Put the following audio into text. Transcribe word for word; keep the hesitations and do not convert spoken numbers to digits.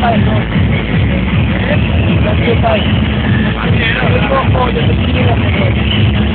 tayo, no? Let's go tayo. Let's go for the beginning of the world.